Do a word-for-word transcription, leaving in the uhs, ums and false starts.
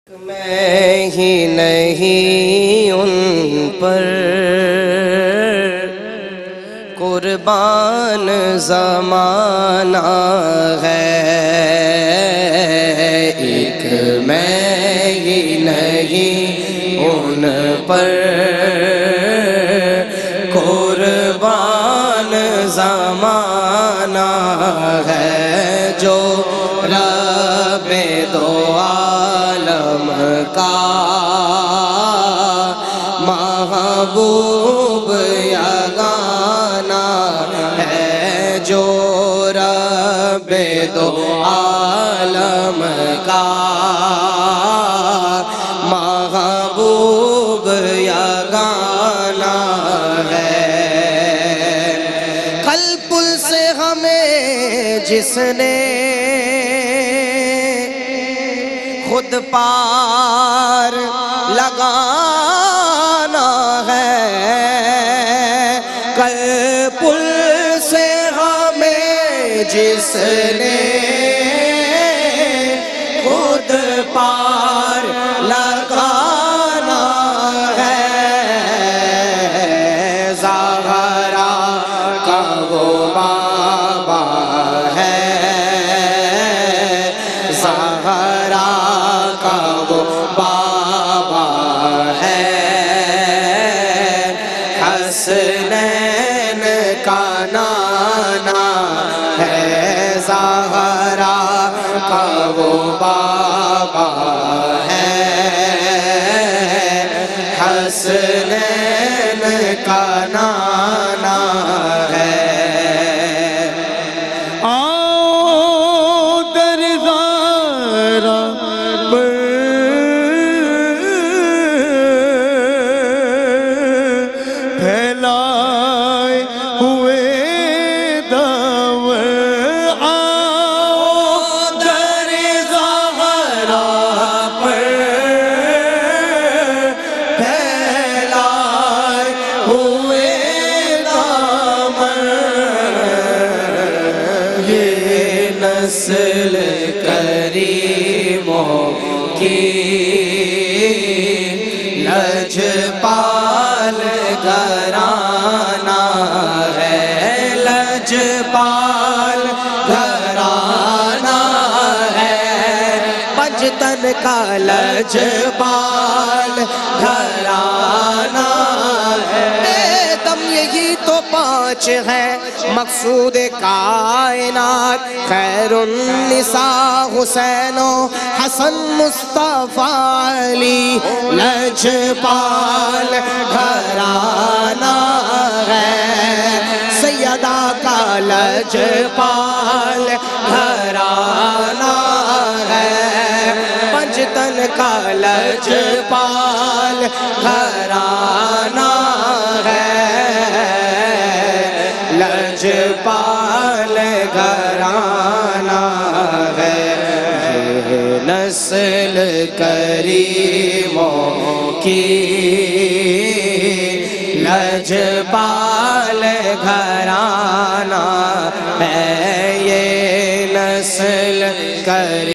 میں ہی نہیں ان پر قربان زمانہ ہے، ایک میں ہی نہیں ان پر قربان زمانہ ہے، جو رب دو عالم کا محبوب یگانہ ہے، جو رب دو عالم کا محبوب یگانہ ہے۔ قلب سے ہمیں جس نے خود پار لگانا ہے، قلب سے ہمیں جس نے خود پار لگانا ہے، زہرا کا وہ بابا ہے، زہرا کا وہ بابا ہے، حسنین کا نانا ہے، زہرا کا وہ بابا ہے، حسنین کا نانا ہے۔ پھیلائے ہوئے دور آؤ در زہرا پر، پھیلائے ہوئے دامن، یہ نسل کریموں کی لجپال گھرانہ ہے، لجپال گھرانہ ہے، پنجتن کا لجپال گھرانہ ہے۔ اے دم یہی تو پانچ ہے مقصود کائنات، خیر النساء حسین و حسن مصطفیٰ علی، لجپال گھرانہ ہے، سیدہ کا لجپال گھرانہ ہے، پنجتن کا لجپال گھرانہ ہے، لجپال گھرانہ ہے، یہ نسل کریموں کی لجپال گھرانہ ہے، یہ نسل کریموں